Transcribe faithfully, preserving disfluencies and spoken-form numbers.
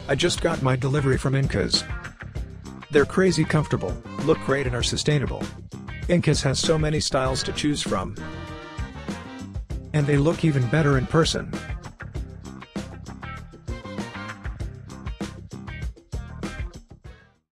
I just got my delivery from Inkkas. They're crazy comfortable, look great and are sustainable. Inkkas has so many styles to choose from. And they look even better in person.